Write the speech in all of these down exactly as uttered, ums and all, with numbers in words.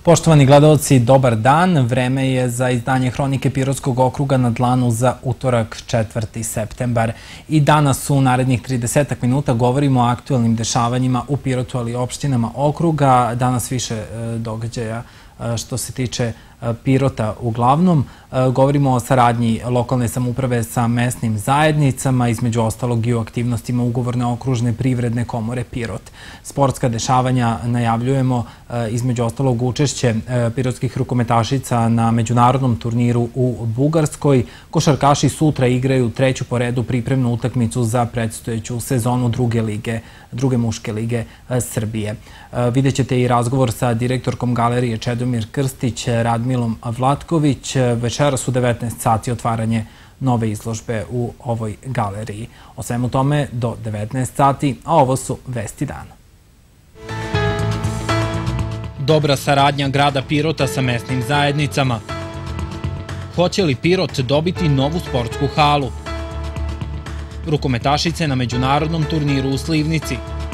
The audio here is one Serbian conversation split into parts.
Poštovani gledalci, dobar dan. Vreme je za izdanje Hronike Pirotskog okruga na dlanu za utorak četvrti septembar. I danas u narednih tridesetak minuta govorimo o aktuelnim dešavanjima u Pirotu, ali i opštinama okruga. Danas više događaja što se tiče Pirota uglavnom. Govorimo o saradnji lokalne samouprave sa mesnim zajednicama, između ostalog i o aktivnostima ugovorne okružne privredne komore Pirot. Sportska dešavanja najavljujemo, između ostalog učešće pirotskih rukometašica na međunarodnom turniru u Bugarskoj. Košarkaši sutra igraju treću po redu pripremnu utakmicu za predstojeću sezonu druge lige, druge muške lige Srbije. Vidjet ćete i razgovor sa direktorkom galerije Čedomir Krstić, Radmilom Vlatković. Večeras u devetnaest sati otvaranje nove izložbe u ovoj galeriji. O svemu tome do devetnaest sati, a ovo su vesti dana. Dobra saradnja grada Pirota sa mesnim zajednicama. Hoće li Pirot dobiti novu sportsku halu? Rukometašice na međunarodnom turniru u Slivnici.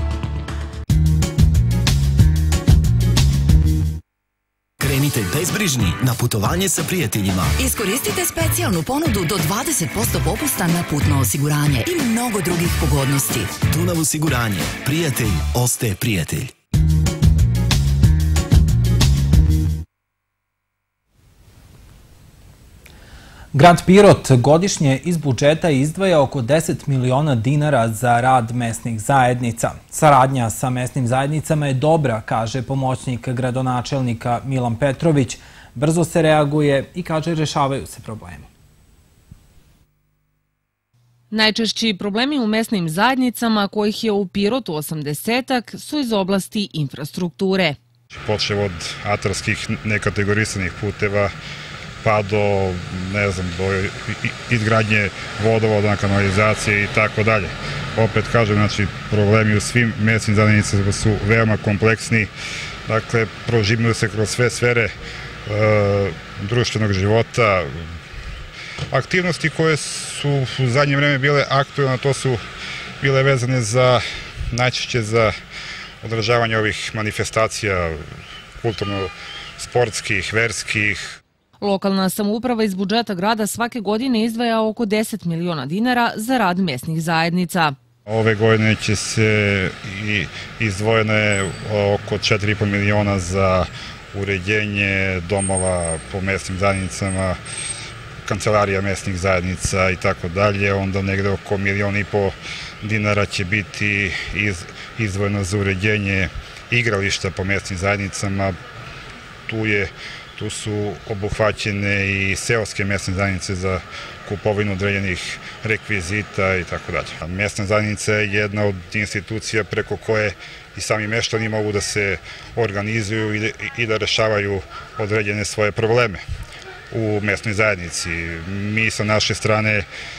Krenite bezbrižni na putovanje sa prijateljima. Iskoristite specijalnu ponudu do dvadeset posto popusta na putno osiguranje i mnogo drugih pogodnosti. Dunav osiguranje. Prijatelj ostaje prijatelj. Grad Pirot godišnje iz budžeta izdvaja oko deset miliona dinara za rad mesnih zajednica. Saradnja sa mesnim zajednicama je dobra, kaže pomoćnik gradonačelnika Milan Petrović. Brzo se reaguje i kaže rešavaju se problemi. Najčešći problemi u mesnim zajednicama, kojih je u Pirotu osamdesetak, su iz oblasti infrastrukture. Počev od atarskih nekategorisanih puteva, pa do, ne znam, do izgradnje vodovoda, kanalizacije i tako dalje. Opet kažem, znači, problemi u svim mesnim zajednicama su veoma kompleksni, dakle, prožimaju se kroz sve sfere društvenog života. Aktivnosti koje su u zadnje vreme bile aktuelne, to su bile vezane za, najčešće za održavanje ovih manifestacija kulturno-sportskih, verskih. Lokalna samouprava iz budžeta grada svake godine izdvaja oko deset miliona dinara za rad mesnih zajednica. Ove godine će se izdvojene oko četiri i po miliona za uređenje domova po mesnim zajednicama, kancelarija mesnih zajednica i tako dalje. Onda negde oko milion i po dinara će biti izdvojeno za uređenje igrališta po mesnim zajednicama. Tu je Tu su obuhvaćene i seoske mesne zajednice za kupovinu određenih rekvizita i tako dalje. Mesna zajednica je jedna od institucija preko koje i sami meštani mogu da se organizuju i da rešavaju određene svoje probleme u mesnoj zajednici. Mi sa naše strane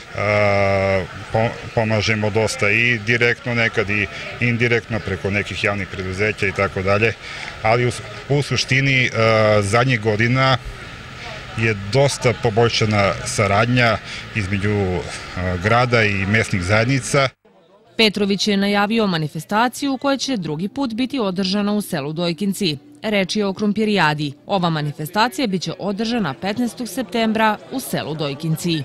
pomažemo dosta i direktno, nekad i indirektno preko nekih javnih preduzeća i tako dalje, ali u suštini zadnjih godina je dosta poboljšana saradnja između grada i mesnih zajednica. Petrović je najavio manifestaciju koja će drugi put biti održana u selu Dojkinci. Reč je o krompirijadi. Ova manifestacija biće održana petnaestog septembra u selu Dojkinci.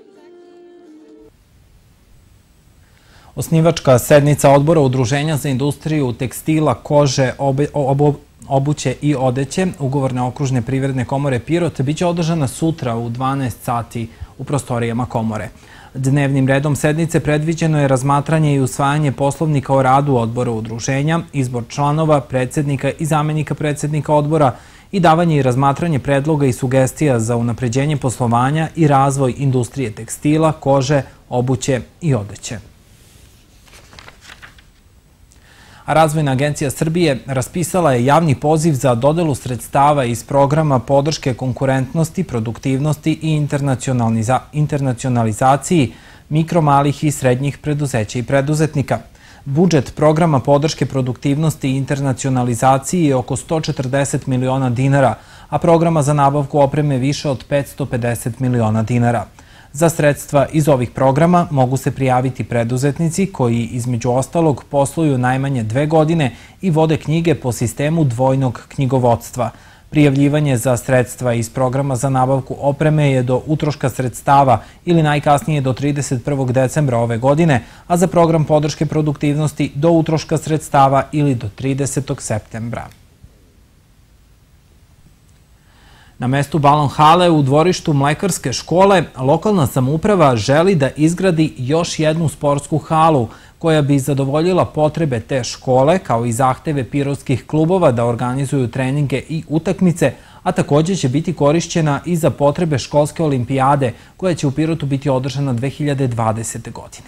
Osnivačka sednica odbora Udruženja za industriju tekstila, kože, obuće i odeće ugovorne okružne privredne komore Pirot biće održana sutra u dvanaest sati u prostorijama komore. Dnevnim redom sednice predviđeno je razmatranje i usvajanje poslovnika o radu odbora udruženja, izbor članova, predsjednika i zamenika predsjednika odbora i davanje i razmatranje predloga i sugestija za unapređenje poslovanja i razvoj industrije tekstila, kože, obuće i odeće. A Razvojna agencija Srbije raspisala je javni poziv za dodelu sredstava iz programa podrške konkurentnosti, produktivnosti i internacionalizaciji mikro, malih i srednjih preduzeća i preduzetnika. Budžet programa podrške produktivnosti i internacionalizaciji je oko sto četrdeset miliona dinara, a programa za nabavku opreme više od petsto pedeset miliona dinara. Za sredstva iz ovih programa mogu se prijaviti preduzetnici koji između ostalog posluju najmanje dve godine i vode knjige po sistemu dvojnog knjigovodstva. Prijavljivanje za sredstva iz programa za nabavku opreme je do utroška sredstava ili najkasnije do trideset prvog decembra ove godine, a za program podrške produktivnosti do utroška sredstava ili do tridesetog septembra. Na mestu balon hale u dvorištu Mlekarske škole lokalna samouprava želi da izgradi još jednu sportsku halu koja bi zadovoljila potrebe te škole kao i zahteve pirotskih klubova da organizuju treninge i utakmice, a također će biti korišćena i za potrebe školske olimpijade koja će u Pirotu biti održana dve hiljade dvadesete. godine.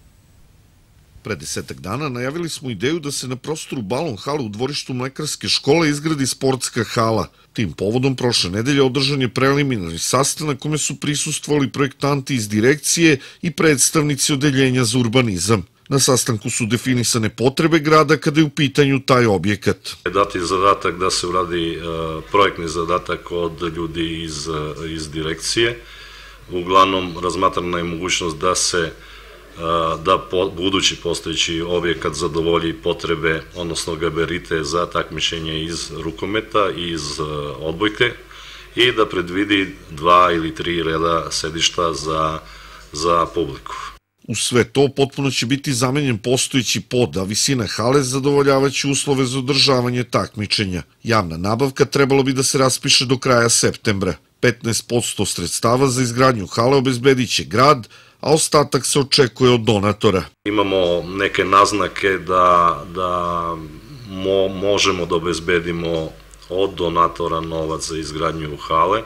Pre desetak dana najavili smo ideju da se na prostoru balon hale u dvorištu Mlekarske škole izgradi sportska hala. Tim povodom prošle nedelje održan je preliminarni sastanak kome su prisustvovali projektanti iz direkcije i predstavnici odeljenja za urbanizam. Na sastanku su definisane potrebe grada kada je u pitanju taj objekat. Dati zadatak da se uradi projektni zadatak od ljudi iz, iz direkcije. Uglavnom razmatrana je mogućnost da se da budući postojeći objekat zadovolji potrebe, odnosno gabarite za takmičenje iz rukometa i iz odbojke i da predvidi dva ili tri reda sedišta za, za publiku. U sve to potpuno će biti zamenjen postojeći pod, a visina hale zadovoljavaće uslove za održavanje takmičenja. Javna nabavka trebalo bi da se raspiše do kraja septembra. petnaest posto sredstava za izgradnju hale obezbedit će grad, a ostatak se očekuje od donatora. Imamo neke naznake da, da mo, možemo da obezbedimo od donatora novac za izgradnju hale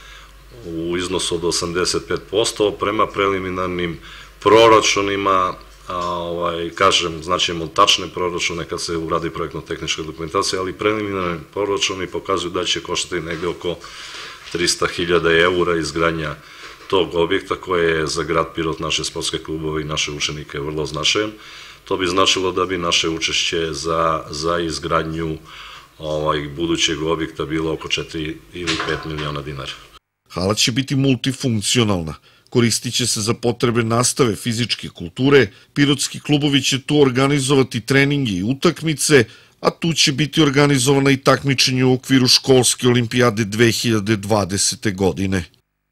u iznosu od osamdeset pet posto prema preliminarnim proračunima, a, ovaj, kažem, znači imamo tačne proračune kad se uradi projektno-tehnička dokumentacija, ali preliminarni proračuni pokazuju da će koštati negde oko trista hiljada eura izgradnja tog objekta koje je za grad Pirot, naše sportske klubove i naše učenike vrlo značajan. To bi značilo da bi naše učešće za, za izgradnju ovaj, budućeg objekta bilo oko četiri ili pet miliona dinara. Hala će biti multifunkcionalna. Koristit će se za potrebe nastave fizičke kulture, pirotski klubovi će tu organizovati treninge i utakmice, a tu će biti organizovana i takmičenje u okviru školske olimpijade dve hiljade dvadesete. godine.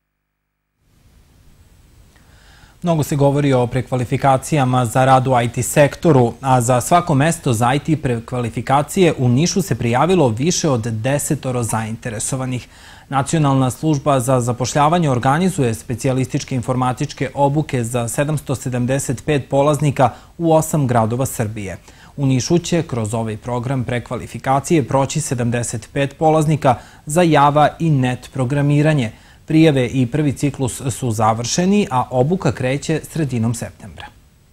Mnogo se govori o prekvalifikacijama za rad u I T sektoru, a za svako mesto za I T prekvalifikacije u Nišu se prijavilo više od desetoro zainteresovanih. Nacionalna služba za zapošljavanje organizuje specijalističke informatičke obuke za sedamsto sedamdeset pet polaznika u osam gradova Srbije. U Nišu će kroz ovaj program prekvalifikacije proći sedamdeset pet polaznika za Java i Net programiranje. Prijave i prvi ciklus su završeni, a obuka kreće sredinom septembra.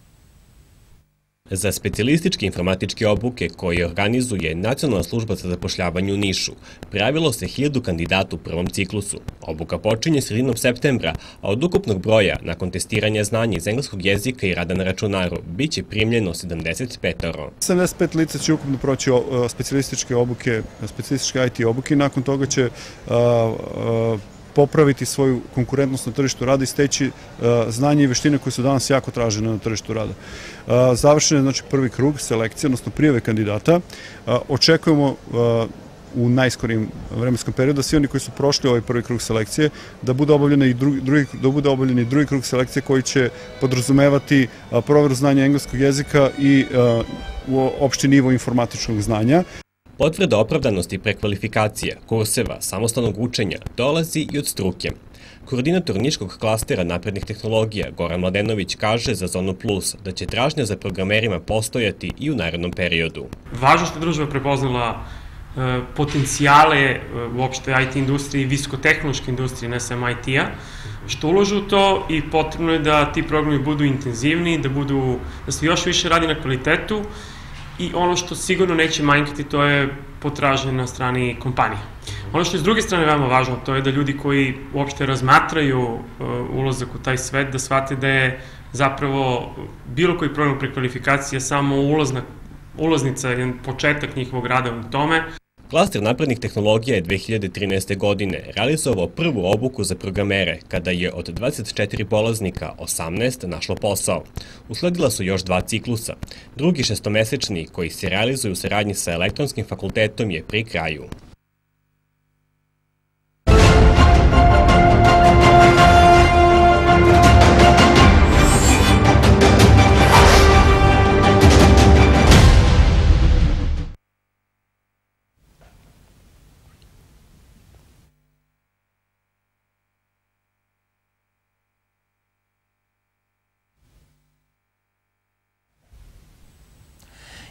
Za specijalističke informatičke obuke koje organizuje Nacionalna služba za zapošljavanje u Nišu prijavilo se hiljadu kandidata u prvom ciklusu. Obuka počinje sredinom septembra, a od ukupnog broja, nakon testiranja znanja iz engleskog jezika i rada na računaru, bit će primljeno sedamdeset petoro. sedamdeset pet lica će ukupno proći specijalističke obuke, specijalističke I T obuke i nakon toga će popraviti svoju konkurentnost na tržištu rada i steći znanje i veštine koje su danas jako tražene na tržištu rada. Završen je znači prvi krug selekcije, odnosno prijave kandidata. Očekujemo u najskorijem vremenskom periodu da svi oni koji su prošli ovaj prvi krug selekcije da bude obavljen i drugi, da bude obavljen i drugi krug selekcije koji će podrazumevati proveru znanja engleskog jezika i opšti nivo informatičkog znanja. Potvrda opravdanosti prekvalifikacija, kurseva, samostalnog učenja dolazi i od struke. Koordinator Niškog klastera naprednih tehnologija Goran Mladenović kaže za Zonu Plus da će tražnja za programerima postojati i u narednom periodu. Važno što je država prepoznala potencijale uopšte I T industrije i visokotehnološke industrije, ne samo I T-a, što ulažu u to i potrebno je da ti programi budu intenzivni, da, budu, da se još više radi na kvalitetu. I ono što sigurno neće manjkati, to je potražnje na strani kompanije. Ono što je s druge strane veoma važno, to je da ljudi koji uopšte razmatraju ulazak u taj svet, da shvate da je zapravo bilo koji program prekvalifikacije samo ulazna, ulaznica, jedan početak njihovog rada u tome. Klaster naprednih tehnologija je dve hiljade trinaeste. godine realizovao prvu obuku za programere, kada je od dvadeset četiri polaznika osamnaest našlo posao. Usledila su još dva ciklusa. Drugi šestomesečni, koji se realizuju u saradnji sa Elektronskim fakultetom, je pri kraju.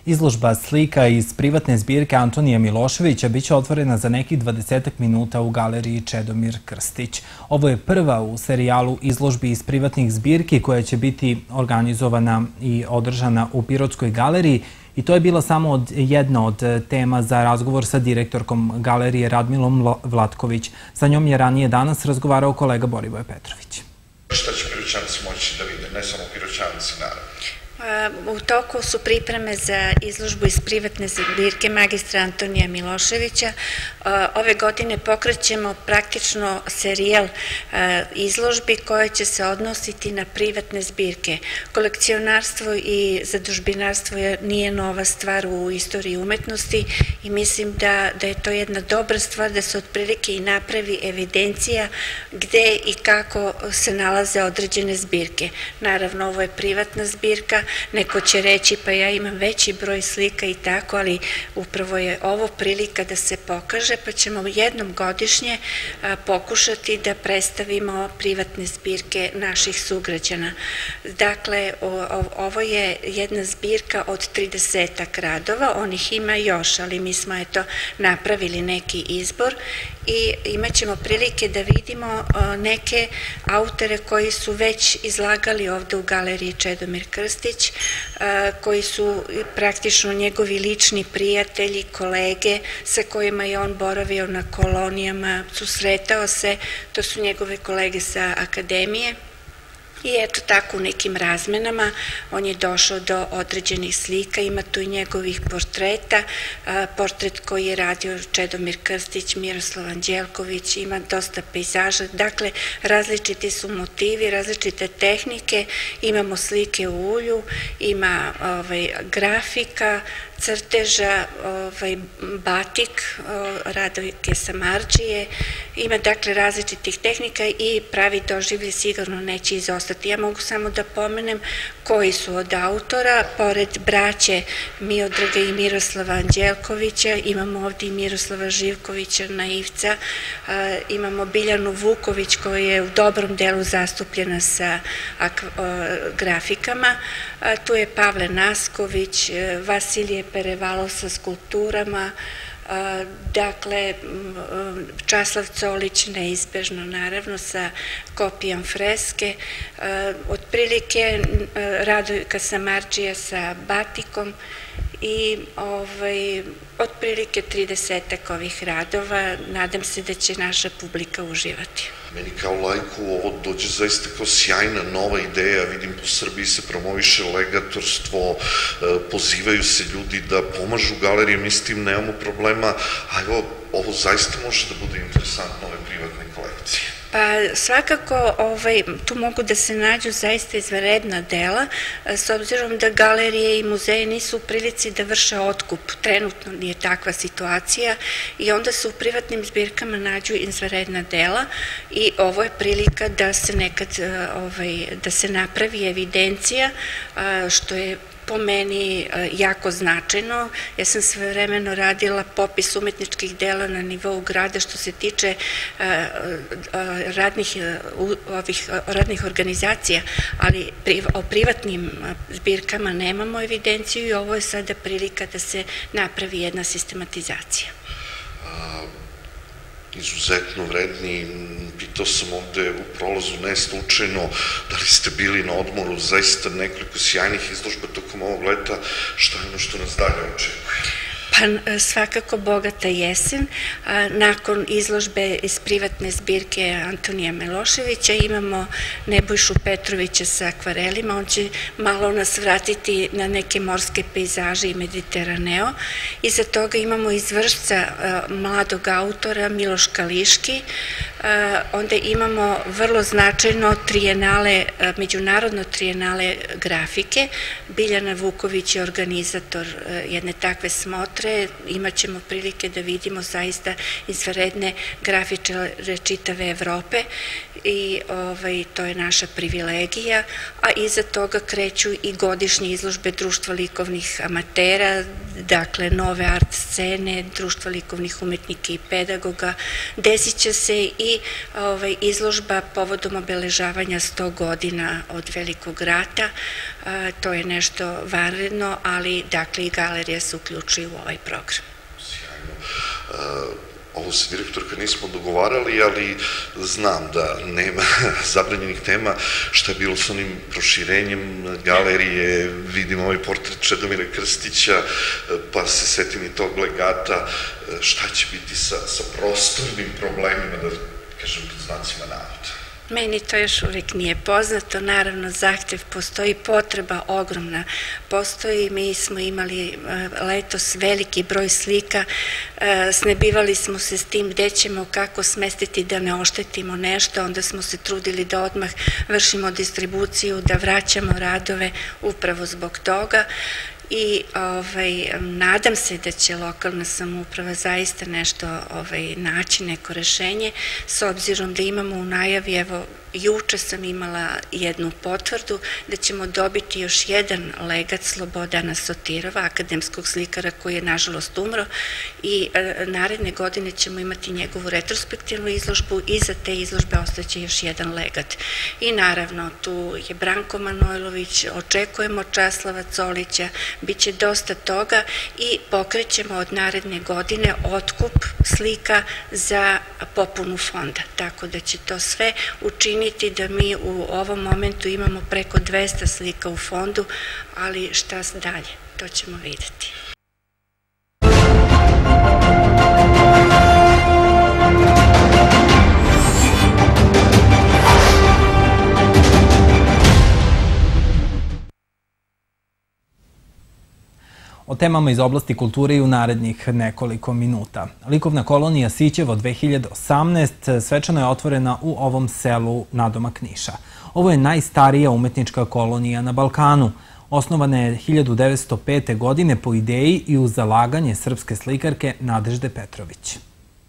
Izložba slika iz privatne zbirke Antonija Miloševića biće otvorena za nekih dvadesetak minuta u galeriji Čedomir Krstić. Ovo je prva u serijalu izložbi iz privatnih zbirki koja će biti organizovana i održana u Pirotskoj galeriji. I to je bila samo od, jedna od tema za razgovor sa direktorkom galerije Radmilom Vlatković. Sa njom je ranije danas razgovarao kolega Borivoje Petrović. Šta će Piroćanci moći da vide, ne samo Piroćanci, naravno. U toku su pripreme za izložbu iz privatne zbirke magistra Antonija Miloševića. Ove godine pokrećemo praktično serijal izložbi koje će se odnositi na privatne zbirke. Kolekcionarstvo i zadužbinarstvo nije nova stvar u istoriji umetnosti i mislim da, da je to jedna dobra stvar da se otprilike i napravi evidencija gde i kako se nalaze određene zbirke. Naravno, ovo je privatna zbirka. Neko će reći pa ja imam veći broj slika i tako, ali upravo je ovo prilika da se pokaže, pa ćemo jednom godišnje pokušati da predstavimo privatne zbirke naših sugrađana. Dakle, ovo je jedna zbirka od tridesetak radova, onih ima još, ali mi smo eto napravili neki izbor i imat ćemo prilike da vidimo neke autore koji su već izlagali ovde u galeriji Čedomir Krstić, koji su praktično njegovi lični prijatelji, kolege sa kojima je on boravio na kolonijama, susretao se, to su njegove kolege sa akademije. I eto tako u nekim razmenama on je došao do određenih slika, ima tu i njegovih portreta, portret koji je radio Čedomir Krstić, Miroslav Anđelković, ima dosta pejzaža, dakle različiti su motivi, različite tehnike, imamo slike u ulju, ima ovaj, grafika, crteža, ovaj, batik, Radovike Samardžije, ima dakle različitih tehnika i pravi doživlje sigurno neće izostati. Ja mogu samo da pomenem koji su od autora, pored braće Miodraga i Miroslava Anđelkovića, imamo ovde i Miroslava Živkovića, naivca, imamo Biljanu Vuković koja je u dobrom delu zastupljena sa grafikama, tu je Pavle Nasković, Vasilije Perevalov sa skulpturama, dakle Časlav Colić neizbežno naravno sa kopijom freske, otprilike Radovika Samardžija sa batikom i ovaj, otprilike tridesetak ovih radova. Nadam se da će naša publika uživati. Meni kao lajku ovo dođe zaista kao sjajna nova ideja, vidim po Srbiji se promoviše legatorstvo, pozivaju se ljudi da pomažu galerije, mi s tim nemamo problema, a evo, ovo zaista može da bude interesantno, ove privatne kolekcije. Pa svakako ovaj, tu mogu da se nađu zaista izvanredna dela, s obzirom da galerije i muzeje nisu u prilici da vrše otkup, trenutno nije takva situacija i onda se u privatnim zbirkama nađu izvanredna dela i ovo je prilika da se nekad, ovaj, da se napravi evidencija, što je po meni jako značajno. Ja sam svevremeno radila popis umetničkih dela na nivou grada što se tiče radnih, ovih, radnih organizacija, ali o privatnim zbirkama nemamo evidenciju i ovo je sada prilika da se napravi jedna sistematizacija. Izuzetno vredni, pitao sam ovde u prolazu ne slučajno da li ste bili na odmoru, zaista nekoliko sjajnih izložba tokom ovog leta, što je ono što nas dalje očekuje? Pa svakako bogata jesen. Nakon izložbe iz privatne zbirke Antonija Miloševića imamo Nebojšu Petrovića sa akvarelima. On će malo nas vratiti na neke morske pejzaže i Mediteraneo. Iza toga imamo izvršca mladog autora Miloš Kališki. Onda imamo vrlo značajno trijenale, međunarodno trijenale grafike. Biljana Vuković je organizator jedne takve smotre. premijere, imat ćemo prilike da vidimo zaista izvanredne grafičare čitave Evrope i ovaj, to je naša privilegija, a iza toga kreću i godišnje izložbe Društva likovnih amatera, dakle nove art scene, Društva likovnih umetnika i pedagoga. Desit će se i ovaj, izložba povodom obeležavanja sto godina od Velikog rata, a, to je nešto vanredno, ali dakle i galerija se uključuje u ovaj program. Sjajno. Uh... Ovo se, direktorka, nismo dogovarali, ali znam da nema zabranjenih tema. Šta je bilo s onim proširenjem galerije, vidim ovaj portret Čedomira Krstića, pa se setim i tog legata. Šta će biti sa, sa prostornim problemima, da kažem, pod znacima navoda? Meni to još uvijek nije poznato, naravno zahtev postoji, potreba ogromna postoji, mi smo imali letos veliki broj slika, snebivali smo se s tim gde ćemo, kako smestiti da ne oštetimo nešto, onda smo se trudili da odmah vršimo distribuciju, da vraćamo radove upravo zbog toga. I ovaj, nadam se da će lokalna samouprava zaista nešto ovaj, naći, neko rešenje, s obzirom da imamo u najavi, evo, juče sam imala jednu potvrdu da ćemo dobiti još jedan legat Slobodana Sotirova, akademskog slikara koji je nažalost umro, i e, naredne godine ćemo imati njegovu retrospektivnu izložbu i za te izložbe ostaće još jedan legat. I naravno tu je Branko Manojlović, očekujemo Časlava Colića, bit će dosta toga i pokrećemo od naredne godine otkup slika za popunu fonda, tako da će to sve učiniti da mi u ovom momentu imamo preko dvesta slika u fondu, ali šta dalje, to ćemo videti. O temama iz oblasti kulture i u narednih nekoliko minuta. Likovna kolonija Sićevo dve hiljade osamnaeste. svečano je otvorena u ovom selu nadomak Niša. Ovo je najstarija umetnička kolonija na Balkanu. Osnovana je hiljadu devetsto pete. godine po ideji i uz zalaganje srpske slikarke Nadežde Petrović.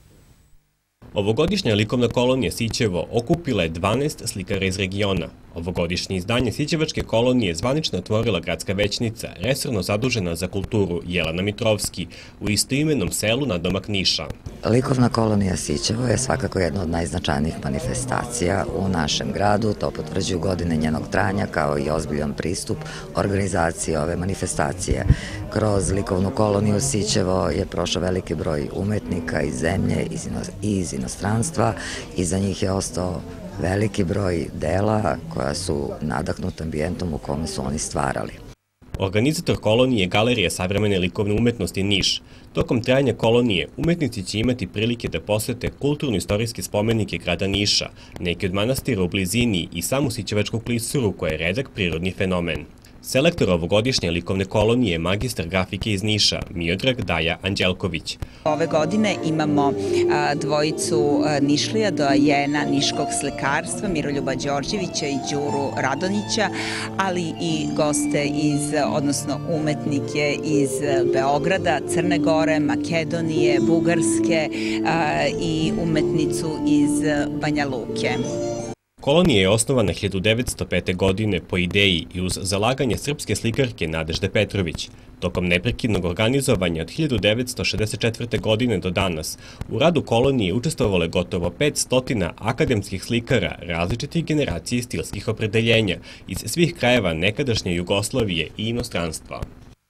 Ovogodišnja likovna kolonija Sićevo okupila je dvanaest slikara iz regiona. Ovogodišnje izdanje Sićevačke kolonije zvanično otvorila gradska većnica, resorno zadužena za kulturu Jelena Mitrovski, u istoimenom selu nadomak Niša. Likovna kolonija Sićevo je svakako jedna od najznačajnijih manifestacija u našem gradu. To potvrđuju godine njenog trajanja kao i ozbiljan pristup organizaciji ove manifestacije. Kroz likovnu koloniju Sićevo je prošao veliki broj umetnika iz zemlje i iz inostranstva i za njih je ostao veliki broj dela koja su nadahnuta ambijentom u kome su oni stvarali. Organizator kolonije je Galerija savremene likovne umetnosti Niš. Tokom trajanja kolonije umetnici će imati prilike da posete kulturno-istorijske spomenike grada Niša, neki od manastira u blizini i samu Sićevačku klisuru koja je redak prirodni fenomen. Selektor ovogodišnje likovne kolonije je magistar grafike iz Niša, Miodrag Daja Anđelković. Ove godine imamo dvojicu Nišlija, doajena niškog slikarstva, Miroljuba Đorđevića i Đuru Radonjića, ali i goste iz, odnosno umetnike iz Beograda, Crne Gore, Makedonije, Bugarske i umetnicu iz Banja Luke. Kolonija je osnovana hiljadu devetsto pete. godine po ideji i uz zalaganje srpske slikarke Nadežde Petrović. Tokom neprekidnog organizovanja od hiljadu devetsto šezdeset četvrte. godine do danas, u radu kolonije učestvovalo je gotovo petsto akademskih slikara različitih generacija i stilskih opredeljenja iz svih krajeva nekadašnje Jugoslavije i inostranstva.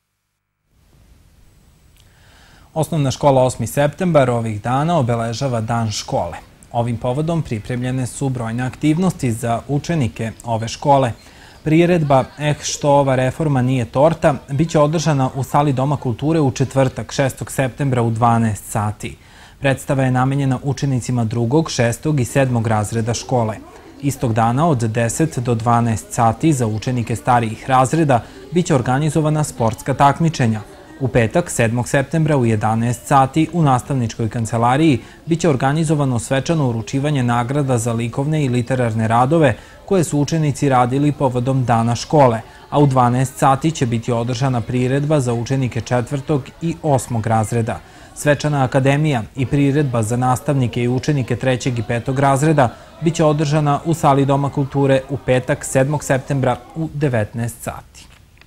Osnovna škola osmi septembar ovih dana obeležava Dan škole. Ovim povodom pripremljene su brojne aktivnosti za učenike ove škole. Priredba Eh što ova reforma nije torta biće održana u sali Doma kulture u četvrtak šestog septembra u dvanaest sati. Predstava je namenjena učenicima drugog, šestog i sedmog razreda škole. Istog dana od deset do dvanaest sati za učenike starijih razreda biće organizovana sportska takmičenja. U petak, sedmog septembra u jedanaest sati u nastavničkoj kancelariji biće organizovano svečano uručivanje nagrada za likovne i literarne radove koje su učenici radili povodom Dana škole, a u dvanaest sati će biti održana priredba za učenike četvrtog i osmog razreda. Svečana akademija i priredba za nastavnike i učenike trećeg i petog razreda biće održana u sali Doma kulture u petak, sedmog septembra u devetnaest sati.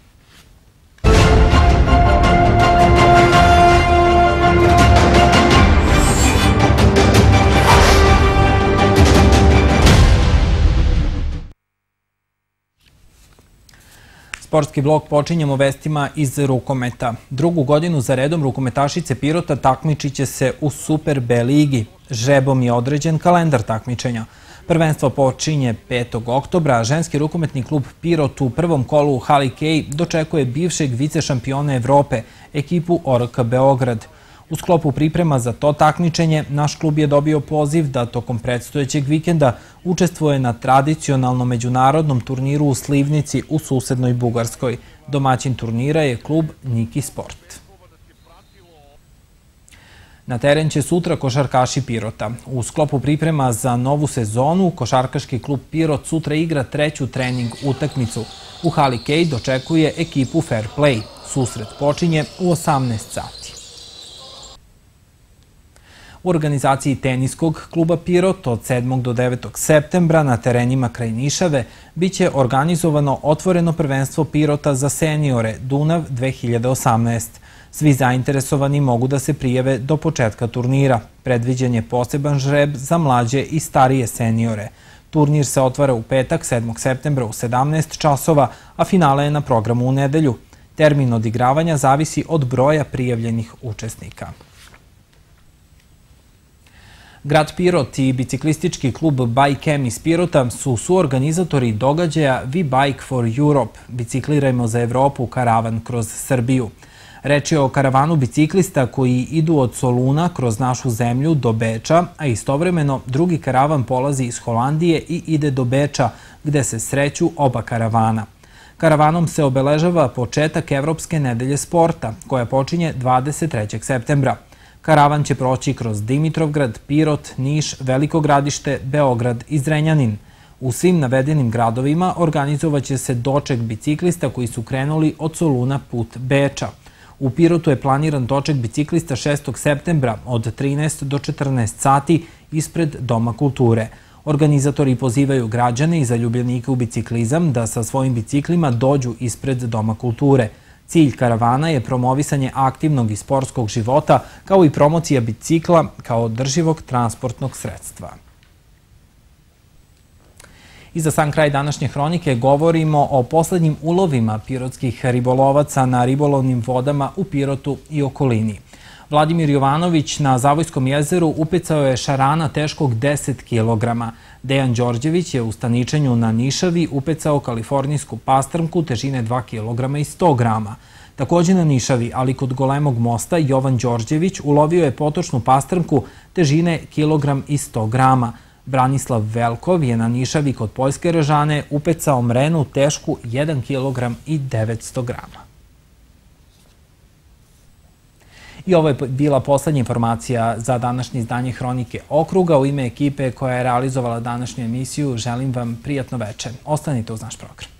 Sportski blok počinjemo vestima iz rukometa. Drugu godinu za redom rukometašice Pirota takmičit će se u Super B ligi. Žrebom je određen kalendar takmičenja. Prvenstvo počinje petog oktobra, a ženski rukometni klub Pirot u prvom kolu u hali Kej dočekuje bivšeg vicešampiona Evrope, ekipu O R K Beograd. U sklopu priprema za to takmičenje, naš klub je dobio poziv da tokom predstojećeg vikenda učestvuje na tradicionalnom međunarodnom turniru u Slivnici u susednoj Bugarskoj. Domaćin turnira je klub Niki Sport. Na teren će sutra košarkaši Pirota. U sklopu priprema za novu sezonu, košarkaški klub Pirot sutra igra treću trening utakmicu. U hali Kej dočekuje ekipu Fair Play. Susret počinje u osamnaest sati. U organizaciji teniskog kluba Pirot od sedmog do devetog septembra na terenima kraj Nišave biće organizovano otvoreno prvenstvo Pirota za seniore Dunav dve hiljade osamnaest. Svi zainteresovani mogu da se prijave do početka turnira. Predviđen je poseban žreb za mlađe i starije seniore. Turnir se otvara u petak, sedmog septembra u sedamnaest časova, a finale je na programu u nedelju. Termin odigravanja zavisi od broja prijavljenih učesnika. Grad Pirot i biciklistički klub Bajkem iz Pirota su suorganizatori događaja We Bike for Europe, biciklirajmo za Evropu, karavan kroz Srbiju. Reč je o karavanu biciklista koji idu od Soluna kroz našu zemlju do Beča, a istovremeno drugi karavan polazi iz Holandije i ide do Beča, gde se sreću oba karavana. Karavanom se obeležava početak Evropske nedelje sporta, koja počinje dvadeset trećeg septembra. Karavan će proći kroz Dimitrovgrad, Pirot, Niš, Veliko Gradište, Beograd i Zrenjanin. U svim navedenim gradovima organizovaće se doček biciklista koji su krenuli od Soluna put Beča. U Pirotu je planiran doček biciklista šestog septembra od trinaest do četrnaest sati ispred Doma kulture. Organizatori pozivaju građane i zaljubljenike u biciklizam da sa svojim biciklima dođu ispred Doma kulture. Cilj karavana je promovisanje aktivnog i sportskog života, kao i promocija bicikla kao održivog transportnog sredstva. I za sam kraj današnje hronike govorimo o poslednjim ulovima pirotskih ribolovaca na ribolovnim vodama u Pirotu i okolini. Vladimir Jovanović na Zavojskom jezeru upecao je šarana teškog deset kilograma. Dejan Đorđević je u staničenju na Nišavi upecao kalifornijsku pastrmku težine dva kilograma i sto grama. Takođe na Nišavi, ali kod Golemog mosta, Jovan Đorđević ulovio je potočnu pastrmku težine kilogram i sto grama. Branislav Velkov je na Nišavi kod Poljske Režane upecao mrenu tešku jedan kilogram i devetsto grama. I ovo je bila poslednja informacija za današnje izdanje Hronike okruga. U ime ekipe koja je realizovala današnju emisiju želim vam prijatno večer. Ostanite uz naš program.